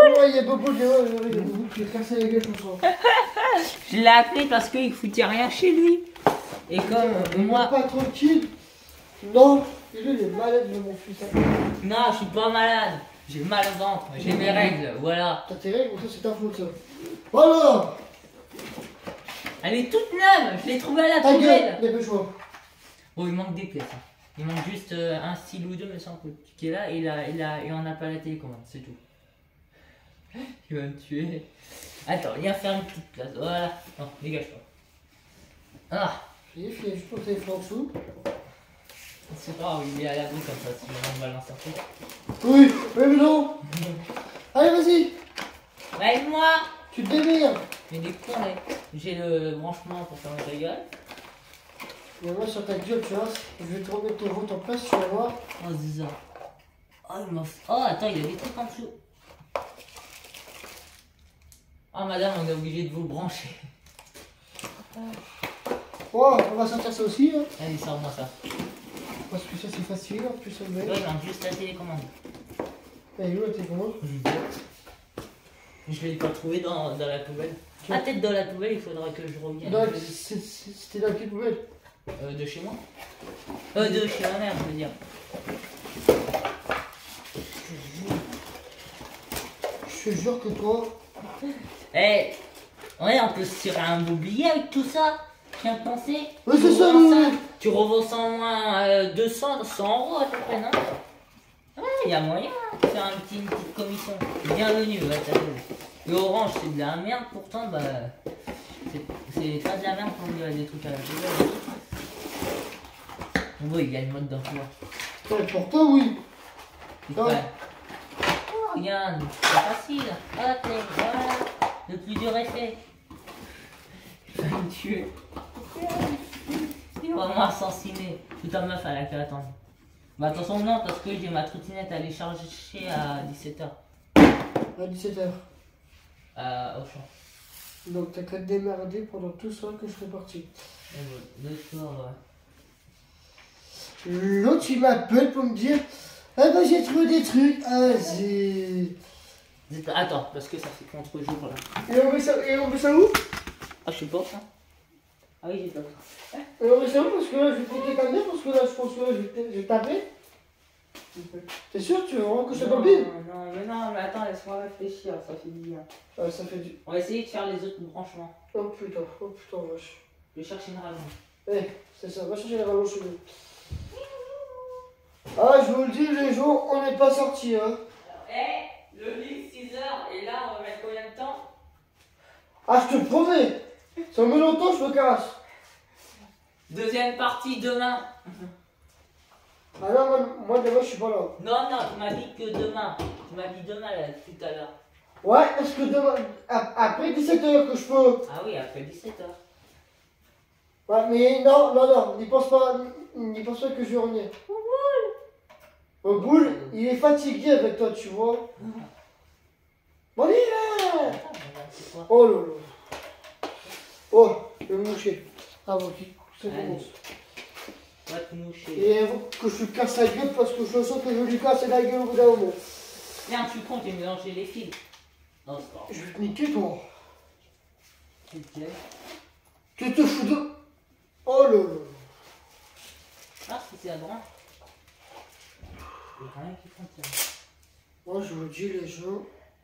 Ouais, il y a Bobo qui a cassé la gueule, je pense. Je l'ai appelé parce qu'il foutait rien chez lui. Et comme moi... Pas tranquille. Non, il est malade, mon fils. Non, je suis pas malade. J'ai mal au ventre, j'ai mes règles, voilà. T'as tes règles, ça c'est ta faute, ça. Voilà. Elle est toute neuve, je l'ai trouvée à la Ta poubelle. gueule, dépêche-moi. Bon, il manque des pièces. Hein. Il manque juste un style ou deux, mais sans coup. Qui est là, et on n'a pas la télécommande, c'est tout. Il va me tuer. Attends, viens faire une petite place. Voilà. Non, dégage-toi. Ah. Il y a juste pour téléphone en dessous. C'est pas grave, il est à l'abri comme ça, si on va l'en sortir. Oui, mais non. Allez, vas-y. Bah, aide-moi. Tu te démerdes. Mais des cons, là. J'ai le branchement pour fermer ta gueule. Mais moi, sur ta gueule, tu vois, je vais te remettre ton vote en place, tu vas voir. Oh, c'est ça. Oh, il m'a fait... Oh, attends, il y a des trucs en dessous. Oh, madame, on est obligé de vous brancher. Oh, on va sortir ça aussi, hein. Allez, sors-moi ça. Parce que ça, c'est facile, en plus, on met. Ouais, il manque juste la télécommande. Elle est où la télécommande? Je l'ai pas trouvé dans la poubelle. Ah, peut-être dans la poubelle, il faudra que je revienne. C'était dans quelle poubelle? De chez moi. De chez ma mère, je veux dire. Je te jure que toi... Eh, ouais, on peut se tirer un beau billet avec tout ça. Je viens de penser. Ouais, c'est ça, oui. Tu revends ça en moins 200, 100 € à peu près, non? Ouais, il y a moyen de faire une petite commission. Bienvenue, ouais, t'as vu. Le orange, c'est de la merde, pourtant, bah. C'est pas de la merde pour lui, des trucs à la poubelle. Bon, il y a une mode d'emploi. Ouais, pour toi, oui. Ouais. Oh, regarde, c'est facile. Hop, voilà. Le plus dur est fait. Je vais me tuer. Il va vraiment assassiner. Toute ta meuf, elle a qu'à attendre. Bah attention, non, parce que j'ai ma trottinette à aller charger à 17h. À 17h. Au champ. Donc t'as qu'à te démerder pendant tout ce temps que je serai parti. Le soir, ouais. L'autre, il m'appelle pour me dire ah bah j'ai trouvé des trucs. Ah, j'ai... Attends, parce que ça fait contre-jour là. Et on met ça où? Ah, je sais pas ça. Ah oui, j'ai pas ça. Et on met ça où? Parce que là, je vais piquer ta mère, parce que là, je pense que là, je vais taper. T'es sûr? Tu veux vraiment que je te copie? Non, mais attends, laisse-moi réfléchir, ça fait du bien. Ah, ça fait du... On va essayer de faire les autres branchements. Oh putain, vache. Je vais chercher une rallonge. Eh, c'est ça, va chercher la rallonge chez nous. Ah, je vous le dis, les gens, on n'est pas sortis, hein. Le lit 6h, et là, on va mettre combien de temps? Ah, je te promets. Ça met longtemps, je me casse. Deuxième partie demain. Ah non, moi demain, je suis pas là. Non, tu m'as dit que demain. Tu m'as dit demain, là, tout à l'heure. Ouais, parce que demain, après 17h que je peux. Ah oui, après 17h. Ouais, mais non, n'y pense pas que je vais revenir. Au boule, il est fatigué avec toi, tu vois. Bon, allez là. Oh là là. Oh, je vais me moucher. Ah bon, ça commence. Va te moucher. Et que je lui casse la gueule parce que je sens que je lui casse la gueule au bout d'un moment. Merde, je suis con, j'ai mélangé les fils. Non, c'est pas grave. Je vais te niquer, toi. Ok. Tu te fous de... Oh là là. Ah, c'est la branche. Il n'y a rien qui fonctionne. Moi, je vous dis, les gens...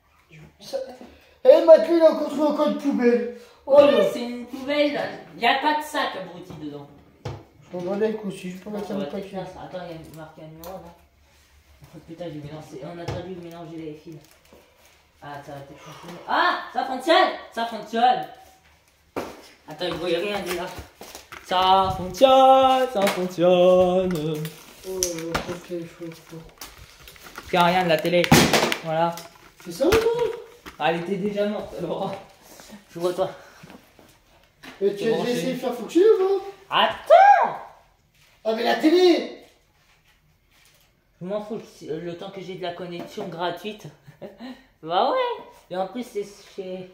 Eh, Mathieu, il a encore trouvé un code poubelle. Oh Oui, là. c'est une poubelle. Il n'y a pas de sac abruti dedans. Je m'en bats les couilles aussi, je peux mettre ça On dans va le peut-être paquet. faire ça. Attends, il y a marqué un numéro là. Oh, putain, j'ai mélangé. On a pas dû mélanger les fils. Ah, ça va peut-être fonctionner. Ah, ça fonctionne. Ça fonctionne. Attends, il ne voyait rien déjà. Ça fonctionne, ça fonctionne. Oh là là, faut. Il n'y a rien de la télé. Voilà. C'est ça ou pas? Ah, elle était déjà morte, alors. Je vois toi. Mais tu as déjà essayé de faire fonctionner ou pas? Attends. Ah, mais la télé! Je m'en fous, le temps que j'ai de la connexion gratuite. Bah ouais. Et en plus, c'est chez...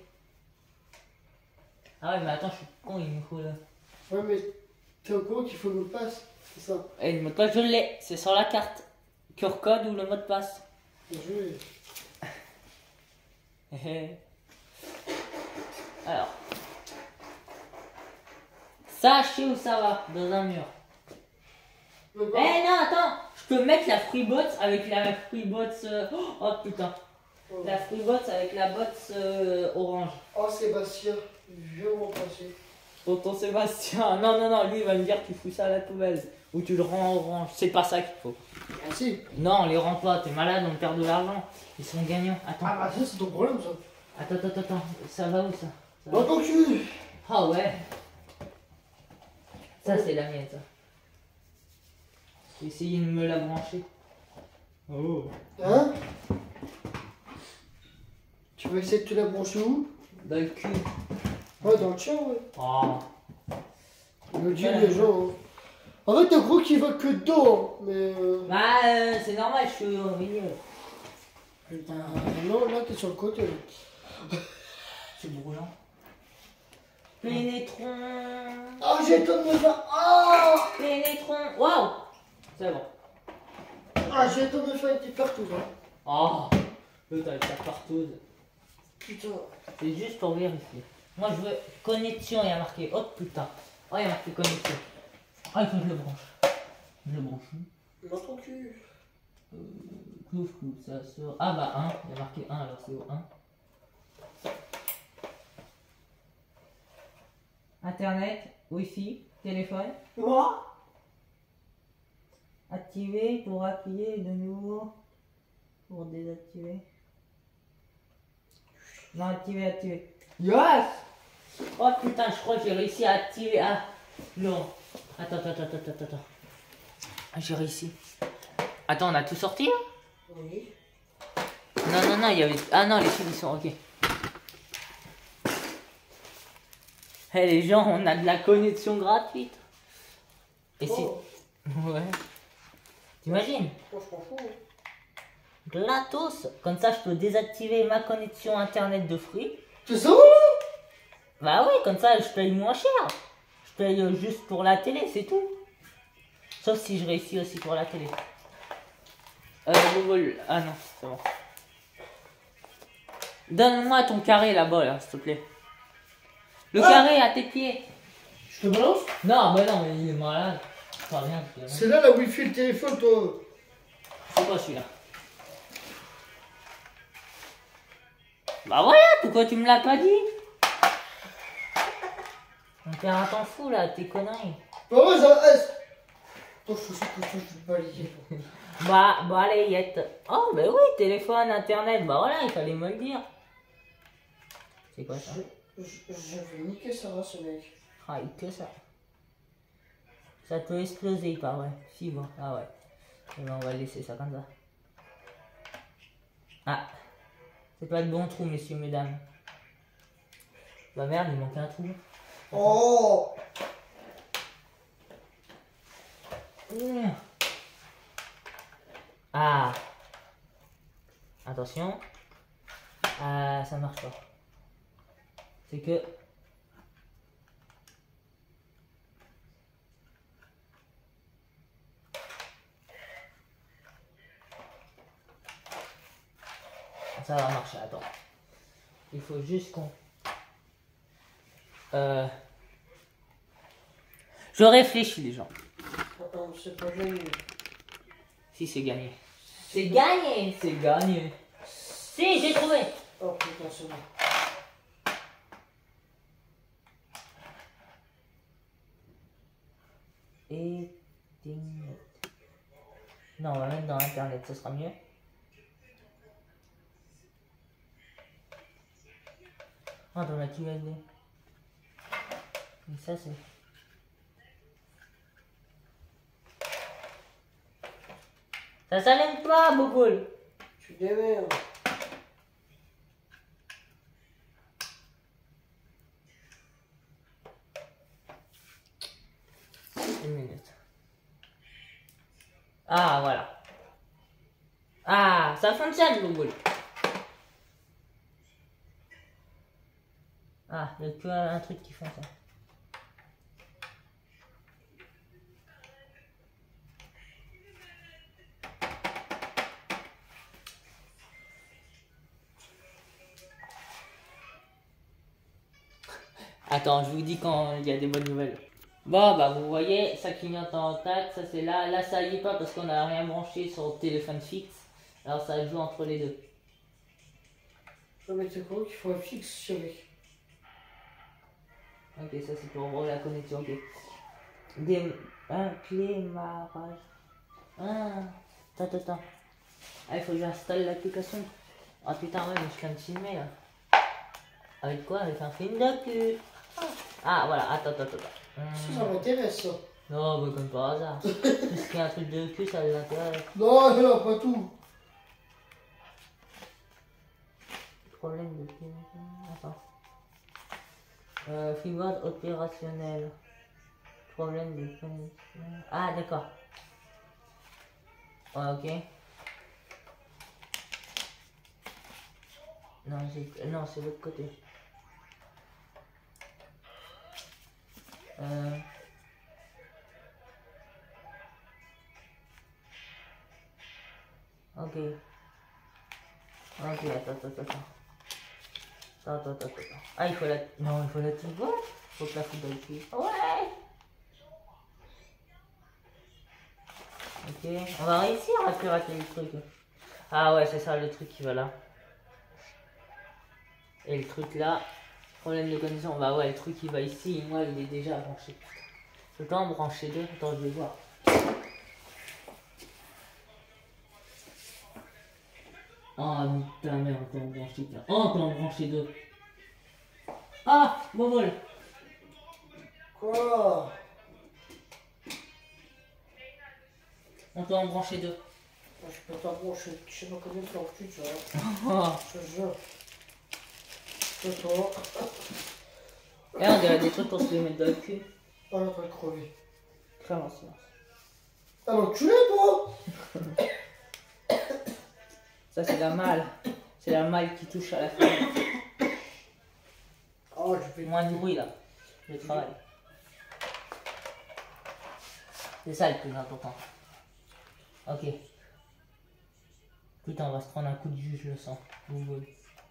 Ah ouais, mais attends, je suis con, il me faut là. Ouais, mais t'es au courant qu'il faut le mot de passe? C'est ça. Et le mot de passe, je l'ai. C'est sur la carte. QR code ou le mot de passe. Bien joué. Alors. Ça, je sais où ça va, dans un mur. Eh non, attends, je peux mettre la FreeBots avec la FreeBots. Oh putain. La FreeBots avec la bots orange. Oh Sébastien, je vais m'en passer. Tonton Sébastien, non, lui il va me dire tu fous ça à la poubelle. Ou tu le rends orange. C'est pas ça qu'il faut. Ah si. Non, on les rend pas, t'es malade, on perd de l'argent. Ils sont gagnants. Attends. Ah bah ça c'est ton problème ça. Attends. Ça va où ça, Dans ton cul. Ah ouais. Ça c'est la mienne ça. J'ai essayé de me la brancher. Oh. Hein? Tu veux essayer de te la brancher où? Dans le cul. Ouais, dans le tien, ouais. Oh. Il me dit les gens. Hein. En fait, t'as gros qui va que dedans, mais. Bah, c'est normal, je suis au milieu. Putain. Non, là, t'es sur le côté. C'est brûlant. Pénétron. Oh, j'ai le de me faire. Oh! Pénétron. Waouh! C'est bon. Ah, j'ai le de me faire une petite partout, hein. Oh! Putain, avec ta partouze. Putain. C'est juste pour vérifier. Moi, je veux connexion, il y a marqué. Oh putain. Oh, il y a marqué connexion. Ah, il faut que je le branche. Je le branche. Dans ton cul. Clou, ça sort. Ah bah 1, il y a marqué 1, alors c'est au 1. Internet, Wi-Fi, téléphone. Moi? Activer pour appuyer de nouveau. Pour désactiver. Non, activer. Yes! Oh putain, je crois que j'ai réussi à activer. Ah non. Attends. Ah, j'ai réussi. Attends, on a tout sorti là? Oui. Non, il y avait. Ah non, les fils ils sont ok. Eh les gens, on a de la connexion gratuite. Et si. Oh. Ouais. T'imagines? Moi, je m'en fous. Gratos. Comme ça, je peux désactiver ma connexion internet de fruits. C'est ça? Bah oui, comme ça, je paye moins cher. Je paye juste pour la télé, c'est tout. Sauf si je réussis aussi pour la télé. Google. Ah non, c'est bon. Donne-moi ton carré là-bas, là, s'il te plaît. Le carré à tes pieds. Je te balance? Non, mais non, mais il est malade. Pas rien. C'est là la wifi le téléphone, toi. C'est quoi celui-là? Bah voilà, pourquoi tu me l'as pas dit? Mon père t'en fous là, tes conneries. Bah ouais, ça reste. Attends, je suis que je vais balayer. Bah allez, Yette. Oh, bah oui, téléphone, internet, bah voilà, il fallait me le dire. C'est quoi ça? Je vais niquer ça, ce mec. Ah, il que ça. Ça peut exploser, pas vrai. Fibre, ah ouais. Et ben on va laisser ça comme ça. Ah, c'est pas de bon trou, messieurs, mesdames. Bah merde, il manque un trou. Oh! Ah. Attention. Ah, ça marche pas. C'est que... Ça va marcher, attends. Il faut juste qu'on... Je réfléchis, les gens. Attends, c'est pas gagné. Si, c'est gagné. C'est gagné. C'est gagné. Si, j'ai trouvé. Oh putain, c'est bon. Internet. Non, on va mettre dans Internet, ce sera mieux. Ah, dans la USB. Mais ça, c'est... Ça s'allume pas, Boboul. Tu démerdes. Une minute. Ah, voilà. Ah, ça fonctionne, Boboul. Ah, il n'y a que un truc qui fonctionne. Attends, je vous dis quand il y a des bonnes nouvelles. Bon, bah vous voyez, ça clignote en tac, ça c'est là. Là, ça y est pas parce qu'on n'a rien branché sur le téléphone fixe. Alors ça joue entre les deux. Je vais mettre quoi qu'il faut un fixe, chérie. Ok, ça c'est pour la connexion, ok. Démarrage. Attends. Ah, il faut que j'installe l'application. Ah putain, ouais, mais je viens de filmer là. Avec quoi? Avec un film de cul. Ah, voilà, attends. Ça m'intéresse, ça. Non, mais comme par hasard. Puisqu'il y a un truc de cul, ça l'intéresse. Non, pas tout. Problème de cul. Attends. Freeboard opérationnel. Problème de connexion. Ah, d'accord. Ah, ok. Non, c'est l'autre côté. Ok. Ok, attends. Ah, il faut la... Non, il faut la petite boîte. Faut que la foute dans le cul. Ouais. Ok, on va réussir à pirater le truc. Ah ouais, c'est ça le truc qui va là. Et le truc là, problème de connexion. Bah ouais, le truc il va ici et moi il est déjà branché. Je peux en brancher deux. Attends, je vais voir. Oh putain, merde, on peut en brancher plein. Oh, on peut en brancher deux. Ah, bon vol. Quoi? On peut en brancher deux. Je peux t'en brancher, je sais pas combien de temps que tu vois. Oh. Je te jure. C'est toi. Et on dirait des trucs pour se les mettre dans le cul. Ah, là, t'as crevé. Comment ça? Ah, l'enculé, toi! Ça, c'est la malle. C'est la malle qui touche à la femme. Oh, je fais Moins de bruit là. Le travail. C'est ça le plus important. Ok. Putain, on va se prendre un coup de jus, je le sens. Bouboule.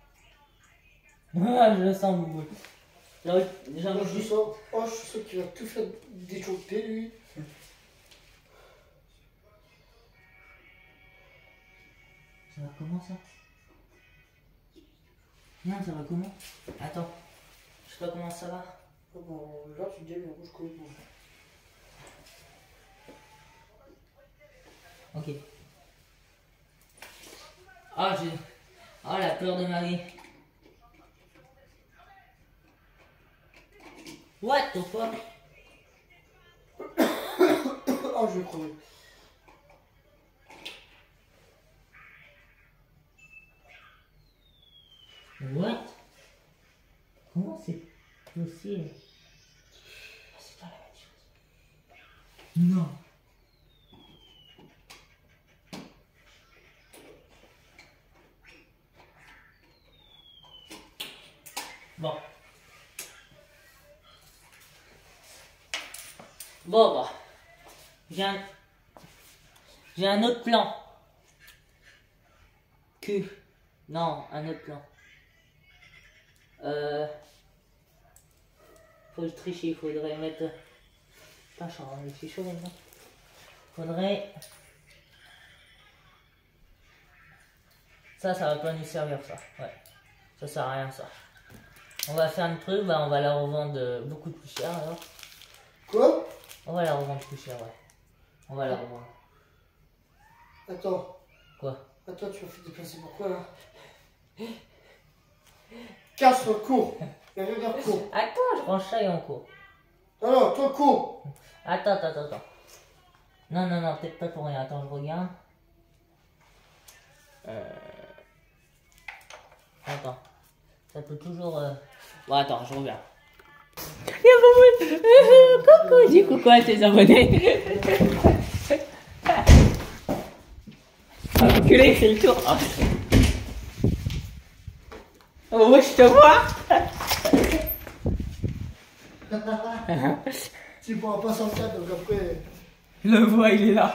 Ah, je le sens, Bouboule. J'ai envie je de... sens. Oh, je sens qu'il va tout faire déchoquer, lui. Ça va comment ça? Non, ça va comment? Attends. Je sais pas comment ça va. Bon, là, tu dis, mais rouge complètement. Ok. Ah, j'ai... Ah, la peur de Marie. What the fuck? Oh, je vais crever. What? Comment c'est possible? C'est pas la même chose. Non. Bon. Bon, bah. J'ai un autre plan. Non, un autre plan. Faut le tricher, il faudrait mettre... Putain, je suis en train de chaud maintenant. Faudrait... Ça va pas nous servir, ça. Ouais. Ça sert à rien, ça. On va faire un truc, bah on va la revendre beaucoup plus cher, alors. Quoi? On va la revendre plus cher, ouais. On va la revendre. Attends. Quoi? Attends, tu m'as fait déplacer pourquoi, là? Casse-toi, cours. Regarde, cours. Attends, je range ça et on court. Alors, toi, cours. Attends. Non, peut-être pas pour rien. Attends, je regarde. Attends. Ça peut toujours... Bon, attends, je reviens. Coucou, dis coucou à tes abonnés. Enculé, c'est le tour. Oh, moi, je te vois. Tu pourras pas sortir, donc après... Je le vois, il est là.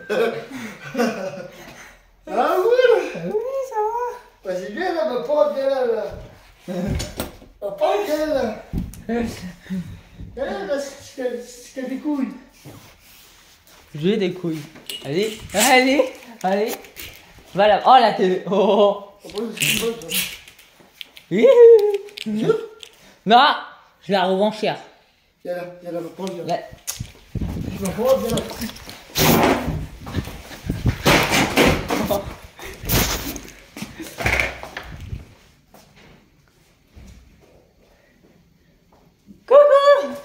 Ah oui! Oui, ça va. Vas-y, viens là, ma pote, viens là. Ma pote, viens là. Là, c'est qu'il y a des couilles. J'ai des couilles. Allez, allez, allez. Voilà. Oh la télé. Oh. Non, je la revends cher. Viens là, prends le Là. Je m'en prends, viens là. Coucou.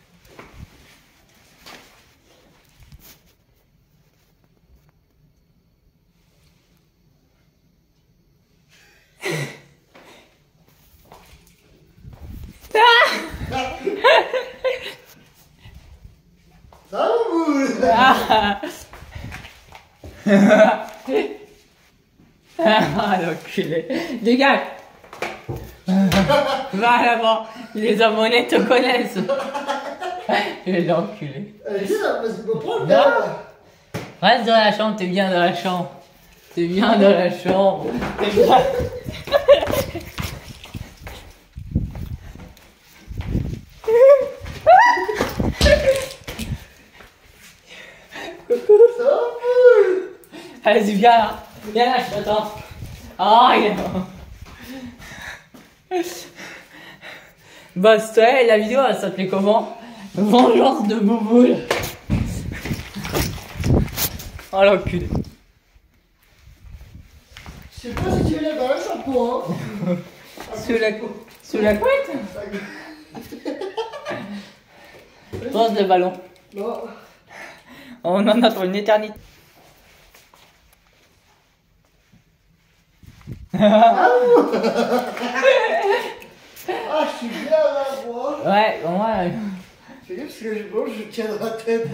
Ça va, boule? Ah l'enculé. Dégage. Va là-bas. Les abonnés te connaissent. L'enculé. Viens, vas-y, prends le Non. gars. Reste dans la chambre, t'es bien dans la chambre. T'es bien dans la chambre. T'es bien. Ça va, boule? Allez-y, viens là. Viens là, je t'attends. Ah, il est bon. Bah, c'était la vidéo, elle s'appelait comment? Vengeance de Bouboule. Oh l'enculé. Je sais pas si tu lèves dans la chambre, hein. Sous la couette? Pose le ballon. Non. On en a pour une éternité. Ah, je suis bien là, moi. Ouais, ouais. Fais gaffe parce que je tiens dans la tête.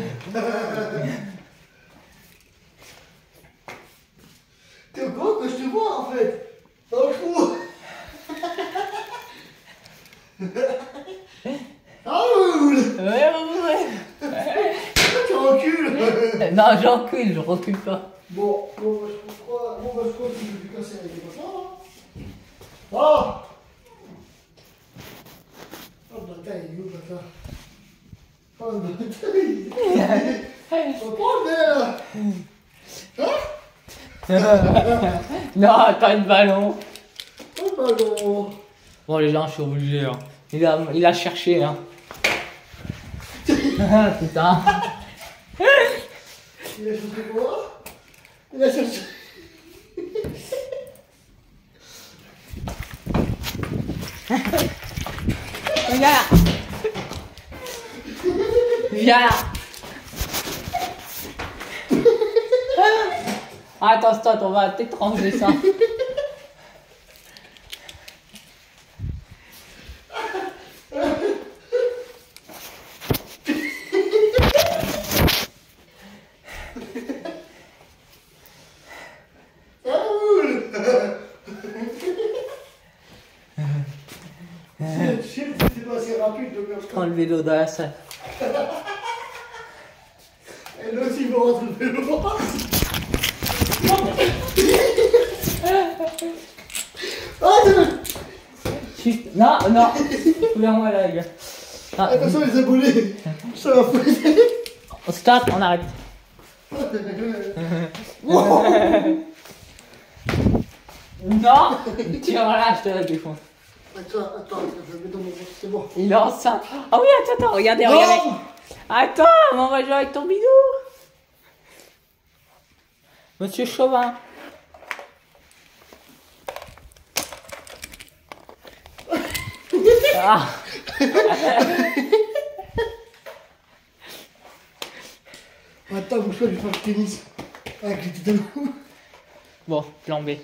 T'es au courant que je te vois en fait? Dans le trou. Ah, boule. Ouais. Tu recules. Non, j'encule, je recule pas. Bon, bah, je crois que je vais plus casser avec les poissons. Oh! Oh, bâtard, il est où, bâtard? Oh, bâtard, il est... On prend le verre! Hein? Non, pas de ballon. Oh, ballon! Bon, les gens, je suis obligé. Hein. Il a cherché. Hein. Putain. Il a cherché quoi? Il a cherché... Viens là. Viens là. Attends, stop, on va t'étrangler ça. Prends le vélo dans la salle. Elle aussi va rentrer le vélo. Non, non. Ouvre-moi là, les gars. Ah, Attention les abonnés. Ça va fouetter. stop, on arrête. Non. Tiens, là, je te la défonce. Attends, je le mets dans mon ventre, c'est bon. Il est enceinte. Ah oui, attends, regardez, Non. regardez. Attends, on va jouer avec ton bidou. Monsieur Chauvin. Ah. Attends, bouge pas, je vais faire le tennis. Avec les tétons. Bon, plan B.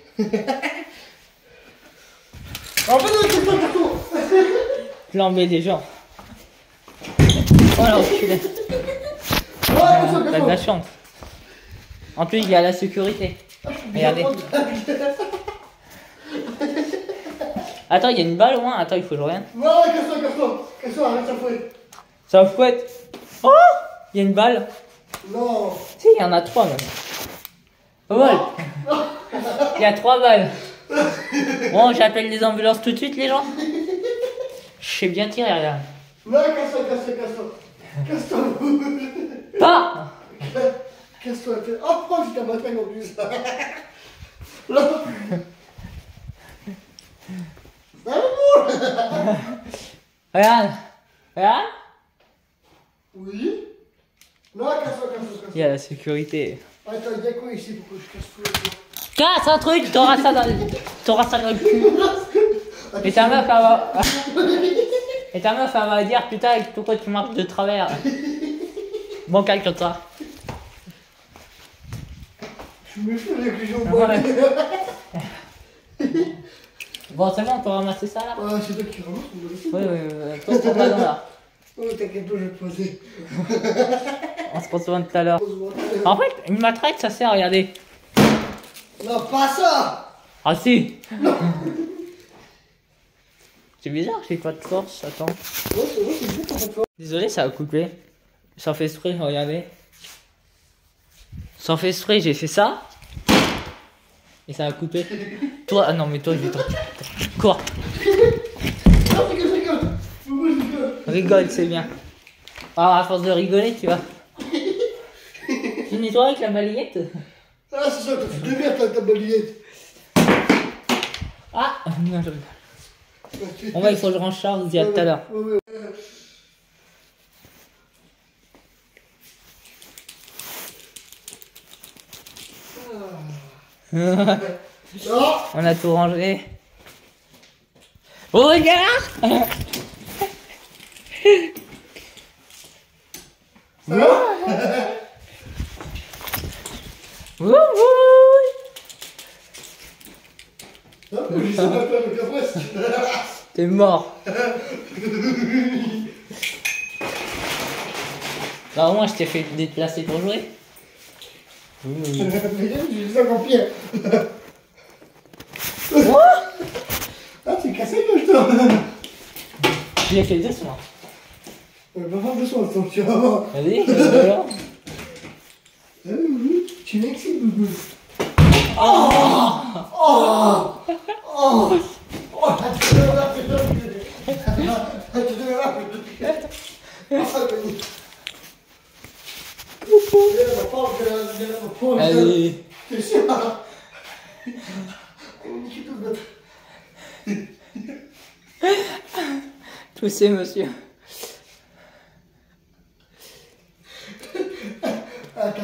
En fait, non, c'est pas du tout. Plan B des gens. Oh l'enculé. Oh, attention, T'as de la chance. En plus, il y a la sécurité. Regardez. Attends, il y a une balle au moins. Attends, il faut que je regarde. Non, casse-toi, arrête ta fouette. Ça fouette. Oh, il y a une balle. Non. Si, il y en a 3 même. Pas mal. Il y a 3 balles. Bon, j'appelle les ambulances tout de suite, les gens. Je sais bien tirer, regarde. Non, casse-toi. Casse-toi. Pas. Casse-toi. Oh, prends jusqu'à matin en plus. Là. Regarde. Regarde. Oui. Non, casse-toi. Il y a la sécurité. Attends, il y a quoi ici pour que je casse tout? Casse un truc, t'auras ça dans le cul. Et ta meuf, elle va dire putain, pourquoi tu marches de travers? Bon, calme-toi. Je me fais avec les gens. Ouais. Bon, c'est bon, t'as ramassé ça là? Ah, c'est toi qui ramasses, on va laisser. Oui, pose ton ballon là. Oh, t'inquiète pas, je vais te poser. On se pose tout à l'heure. En fait, une matraque, ça sert, regardez. Non, pas ça. Ah si. C'est bizarre, j'ai pas de force, attends. Ouais, c'est vrai, c'est bien, t'as pas de force. Désolé, ça a coupé. Sans fait exprès, regardez. Sans fait exprès, j'ai fait ça. Et ça a coupé. Toi, ah non, mais toi, je vais t'en... Quoi? Non, rigole. Rigole, c'est bien. Ah, à force de rigoler, tu vois. Tu nettoies avec la balayette? Ah, c'est ça, tu deviens ta balayette. Ah non, bon bah, il faut que je range ça, on se dit à tout à l'heure. Ouais. Non. On a tout rangé. Oh, regarde. Wouh. Non, mais je sais pas quoi, mais après, T'es mort. Bah au moins je t'ai fait déplacer pour jouer. j'ai dit encore pire. Ah, t'es cassé, que je te. Je l'ai fait doucement. Va faire de soin, attention. Vas-y, alors. Tu m'excites, Boubou. Allez. T'es sûr? Toussez, monsieur. Attends.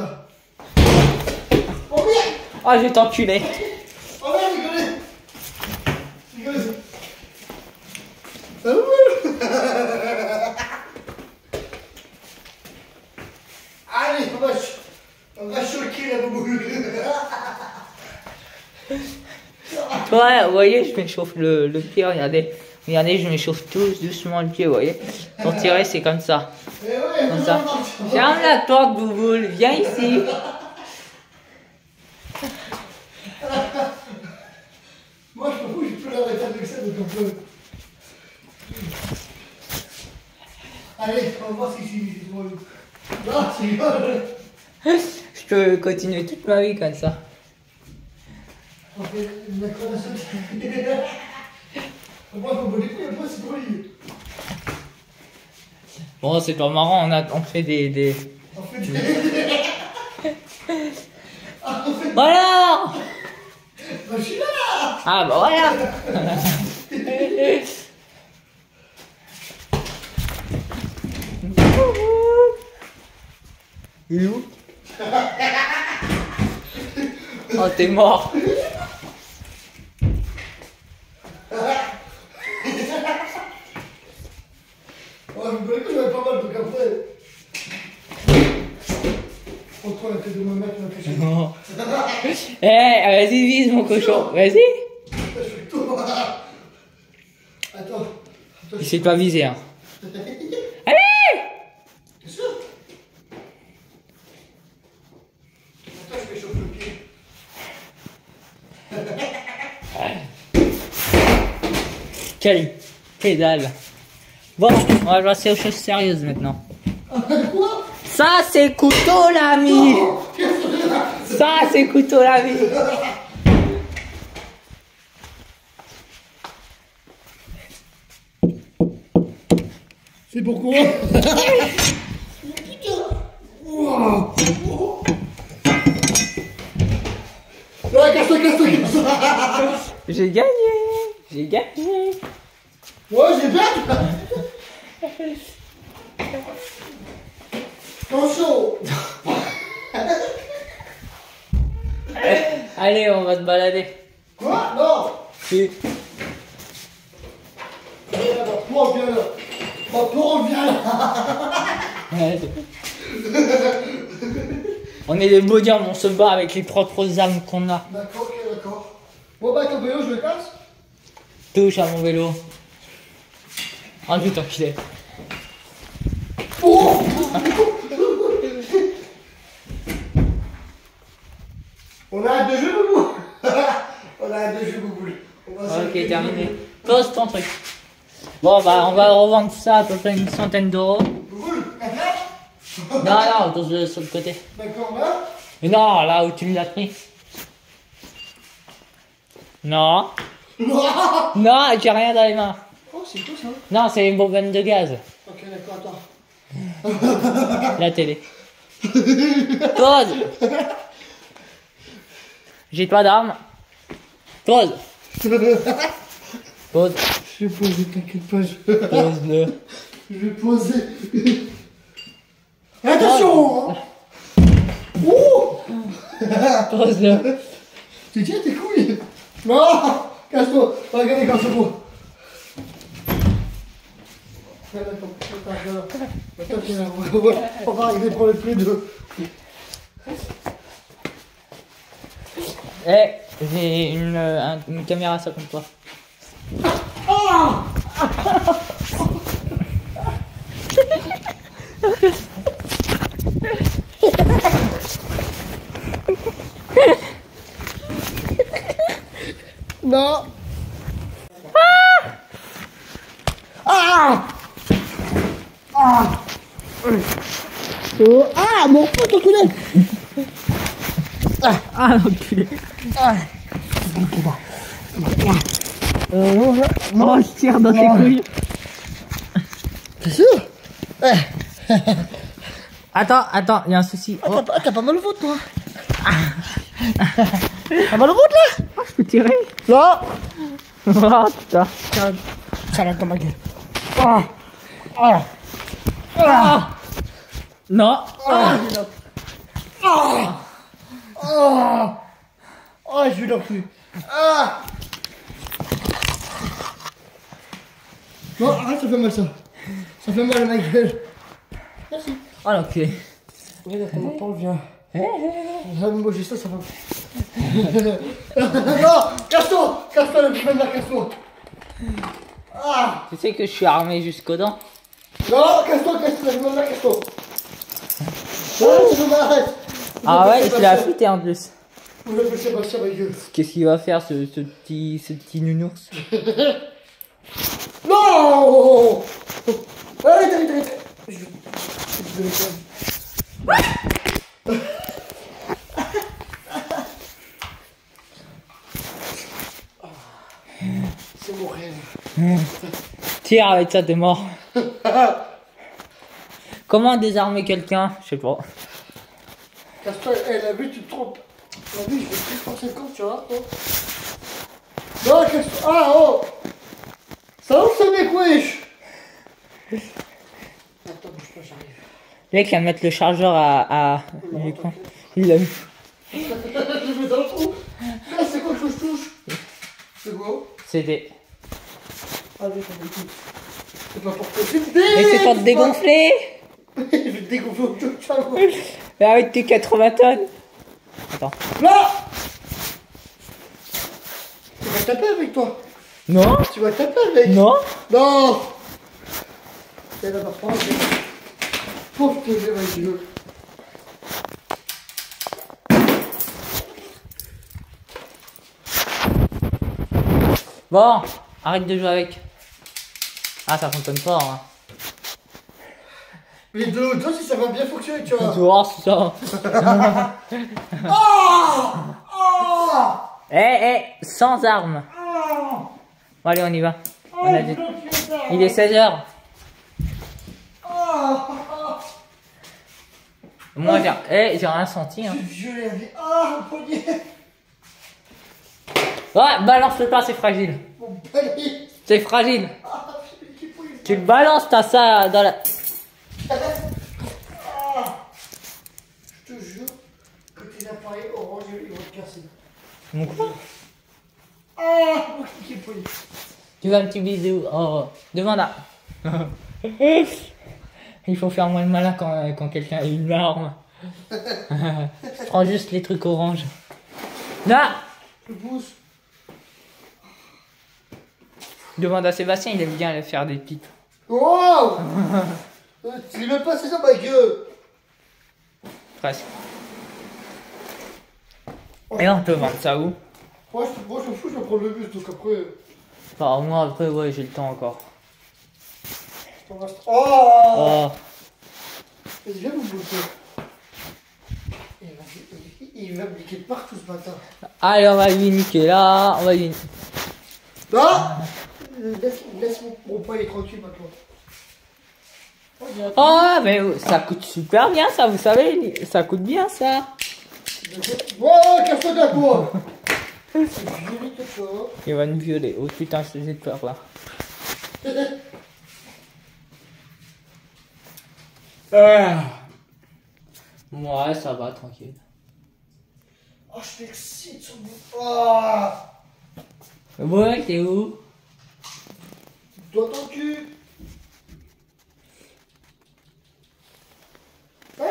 Ah, je vais t'enculer. Oh merde, rigolez. Allez, on va choquer la boubou. Ouais, vous voyez, je m'échauffe le pied, regardez. Regardez, je m'échauffe tout doucement le pied, vous voyez. Pour tirer, c'est comme ça. Comme ça. Ferme la porte, Bouboule, viens ici. Moi, je m'en fous, j'ai plus l'arrêter avec ça, donc on peut. Allez, on va voir si c'est drôle. Non, c'est rigole. Je peux continuer toute ma vie comme ça. On fait une accordation. Moi, je m'en bats les couilles, après, c'est drôle. Bon, c'est pas marrant, on fait des... On fait des. Voilà. Bah, je suis là. Ah bah voilà. Il est où? Oh, t'es mort. Oh, je me bats les couilles, j'en ai pas mal, donc après. Prends-toi la tête de ma mère, tu vas cacher. Non. Eh, vas-y, vise mon cochon. Vas-y. Je fais tout. Attends. Il s'est pas visé, hein. Allez. T'es sûr? Attends, je m'échauffe le pied. Quelle dalle. Bon, on va passer aux choses sérieuses maintenant. Quoi? Ça, c'est couteau l'ami. Ça, c'est couteau l'ami. C'est C'est pourquoi? Wow. Ouais, casse-toi. J'ai gagné. Ouais, j'ai perdu. Attention. Allez, on va se balader. Quoi? Non. Si. Toi, viens là. Toi, viens là. On est des bonhommes, on se bat avec les propres armes qu'on a. D'accord, ok, d'accord. Bon, bah, ton vélo, je le casse. Touche à mon vélo. Ah, je vais t'enculer. Oh. On a un de jeu, boubou. On a un de jeu, boubou. Ok, terminé. Pose ton truc. Bon, bah, on va revendre ça à peu près une centaine d'euros. Boubou, Non, sur le côté. d'accord, là. Mais non, là où tu l'as pris. Non. Non, j'ai rien dans les mains. Oh, c'est quoi ça? Non, c'est une bonbonne de gaz. Ok, d'accord, attends. La télé. Pause. J'ai pas d'armes. Pause. Pause. Je vais poser, t'inquiète pas, Pose-le. je vais poser. Attention, hein. Oh. Pose-le. Tu tiens tes couilles? Non. Casse-toi. Regardez comme c'est beau. On va arriver pour le plus de... Eh, j'ai une caméra ça comme toi. Non. Ah, mon pote enculé. Ah, l'enculé. Oh, je tire dans tes couilles. T'es sûr? Attends, il y a un souci. Oh. T'as pas mal au ventre, toi. T'as mal au ventre, là? Oh, je peux tirer. Non. Oh, putain. Ça va dans ma gueule. Non. Oh, je vais dans le cul. Non, arrête, ça fait mal, ça. Ça fait mal à ma gueule. Merci. Oh, l'enculé. Regarde comment on vient. Moi, j'ai ça va. Non, casse-toi, le plus là, casse-toi. Tu sais que je suis armé jusqu'aux dents. Non, casse-toi, le plus là, casse-toi. Non, arrête. Ah ouais, tu l'as affûté en plus. Vous l'appelez Sébastien, ma gueule. Qu'est-ce qu'il va faire ce petit nounours? Non. Arrête. Je vais c'est mon rêve. Tire avec ça, t'es mort. Comment désarmer quelqu'un? Je sais pas. Casse-toi, la vue, tu te trompes. La vue, je vais plus 150, tu vois. Non, casse-toi. Ah, oh. Ça ouvre ce mec, wesh. Attends, bouge pas, j'arrive. Le mec, il vient de mettre le chargeur à l'écran. Il l'a vu. Je mets dans le trou. Là, c'est quoi que je touche? C'est quoi? C'est des... Ah, c'est pas pour te... Mais c'est pour te dégonfler. Je vais te dégonfler au tout, tu vois. Mais avec tes 80 tonnes. Attends. Là. Tu vas taper avec toi. Non. Tu vas taper avec. Non. Non. C'est là-bas, prends. Pauvre que j'ai, ma gueule. Bon, arrête de jouer avec. Ah, ça fonctionne pas, hein. Mais de l'autre côté, ça va bien fonctionner, tu vois. Tu vois, c'est ça. Sans armes. Bon, allez, on y va. On a dit... Il est 16h. Moi, j'ai rien senti. Hein. Je l'ai. Ah, mon poignet. Ouais, balance-le pas, c'est fragile. Mon poignet. C'est fragile. Ah, Tu le balances, t'as ça dans la... Je te jure que tes appareils orange, ils vont te casser. Mon quoi? Ah, mon poignet. Tu veux un petit bisou? Oh, demande à... Il faut faire moins de malin quand quelqu'un a une arme. Je prends juste les trucs orange. Là! Je pousse. Demande à Sébastien, il aime bien faire des pipes. Wow. Tu veux pas, c'est ça ma gueule. Presque. Et on te vend ça où? Moi, je m'en fous, je vais prendre le bus, donc après... Enfin, moi, après, ouais, j'ai le temps encore. Oh, Oh. Vas-y, viens nous bloquer. Il va me niquer partout ce matin. Allez, on va lui niquer là, on va lui... Non. Laisse mon poignet tranquille maintenant. Oh, mais ça coûte super bien ça, vous savez, ça coûte bien ça. Oh, casse-toi de la toi. C'est joli que toi. Il va nous violer. Oh putain, j'ai peur là. Ouais, ça va, tranquille. Oh, je m'excite sur mon... Oh. Ouais, t'es où? Toi ton cul. Toi.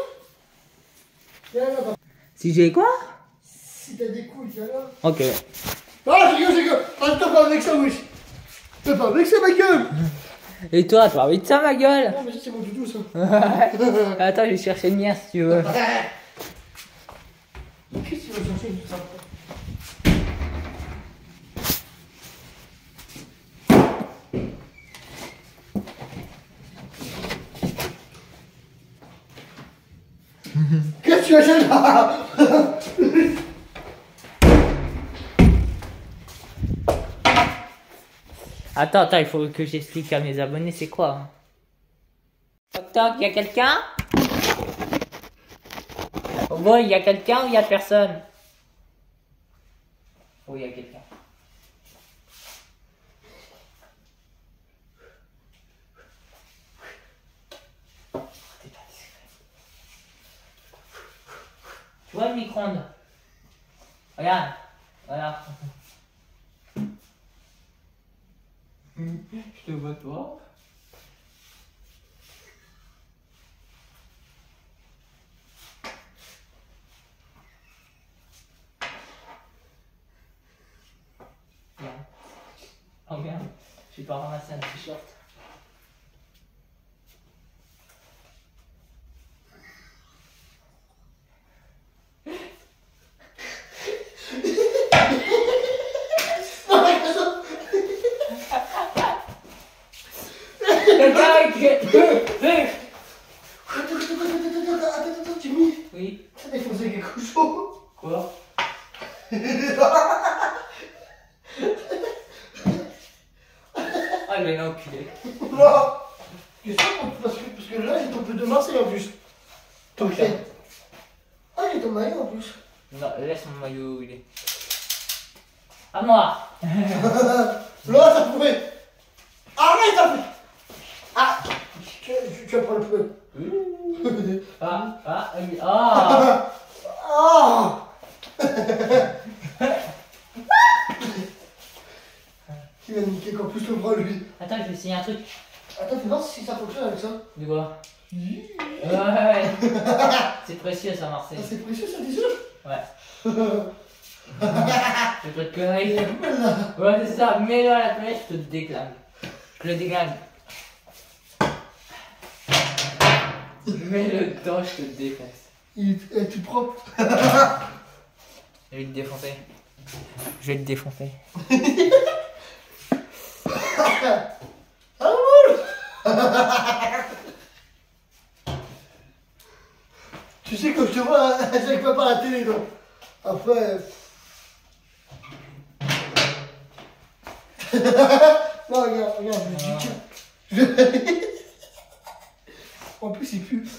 Viens là-bas. Si j'ai quoi? Si t'as des couilles, viens là. Ok. Ah, j'ai gueule. Attends, pas avec ça, wesh. T'as pas avec ça, ma gueule. Et toi, t'as envie de ça, ma gueule? Non, mais ça, c'est mon doudou, ça. Attends, je vais chercher le mien si tu veux. Qu'est-ce qu'il va chercher ça? Qu'est-ce que tu vas chercher là? Attends, il faut que j'explique à mes abonnés c'est quoi. Hein. Toc toc, y'a quelqu'un? Oh boy, y'a quelqu'un ou y'a personne? Oh, y'a quelqu'un. Tu vois le micro-ondes? Regarde, voilà. Je te vois toi. Bien. Oh merde, j'ai pas ramassé un t-shirt. Attends, Jimmy. Oui. Ça défoncé quelque chose. Quoi? Ah, il m'a enculé. Non. Parce que là, j'ai ton peu de Marseille en plus. Ok. Ah, j'ai ton maillot en plus. Non, laisse mon maillot où il est. À moi. Là, ça pourrait. Arrête un peu. Ah. Tu vas prendre le peu. Ah. Ah. Il va niquer encore plus le bras lui. Attends, je vais essayer un truc. Attends, fais voir si ça fonctionne avec ça. De quoi? Ouais. C'est précieux ça, Marseille. Ah, c'est précieux ça, t'es sûr? Ouais. C'est pas de conneries. Ouais, c'est ça. Mets-le à la planète, je te déclame. Je le dégage. Mets-le dedans, je te défonce. Il est tout propre. Je vais te défoncer. Je vais te défoncer. Tu sais que je te vois à chaque fois par la télé, donc. Après. Non, regarde, En plus, il pue.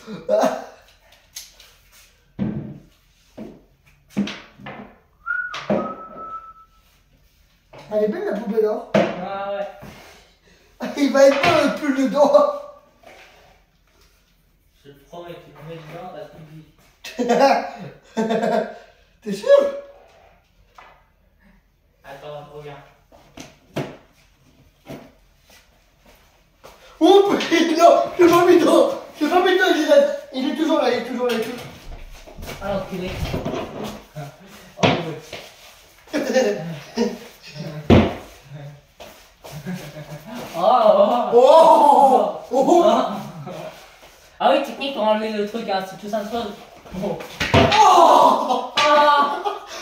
Elle est belle la poubelle, hein? Ah ouais. Il va être beau le pull dedans. Je te promets, tu me mets dedans, t'as tout dit. T'es sûr? Attends, je reviens. Oh putain, non, je l'ai pas mis dedans. Je l'ai pas mis dedans, il est toujours là, il est toujours là. Ah, l'enculé. Oh, ouais. Oh, oh. Ah oui, technique pour enlever le truc, hein, c'est tout ça. Oh. Oh. Ah,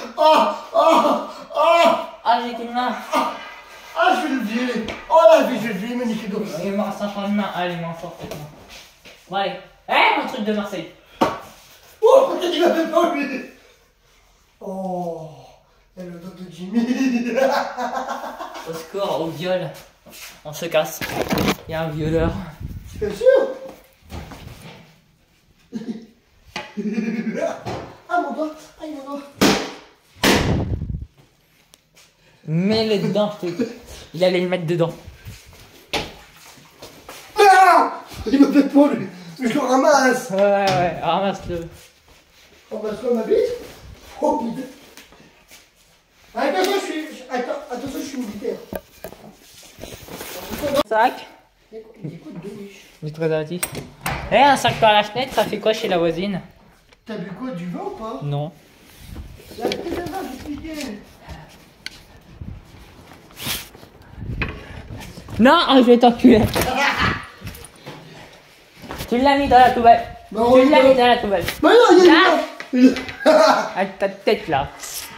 Ah, ah j'ai qu'une main. je vais le virer. Oh là, je vais le virer, magnifique. Il me reste encore une main. Allez, main forte, cette main. Bon, allez. Eh, mon truc de Marseille. Oh, peut-être qu'il m'avait pas oublié. Oh, et le dos de Jimmy. Au score, au viol. On se casse. Il y a un violeur. Bien sûr. Ah, mon doigt. Aïe, mon doigt. Mets-le dedans, je te dis. Il allait le mettre dedans. Ah, il me fait pas, lui. Mais je le ramasse. Ouais, ramasse-le. On va se faire ma bite. Oh, putain. Attention, attention, je suis militaire. Sac. Écoute, deux biches. Du préservatif. Eh, un sac par la fenêtre, ça fait quoi chez la voisine? T'as bu quoi, du vin ou pas? Non. La petite vin, j'ai expliqué. Non, je vais t'enculer. Tu l'as mis dans la poubelle. Non, Tu l'as non. mis dans la poubelle. Mais non, il y a Avec ta tête là.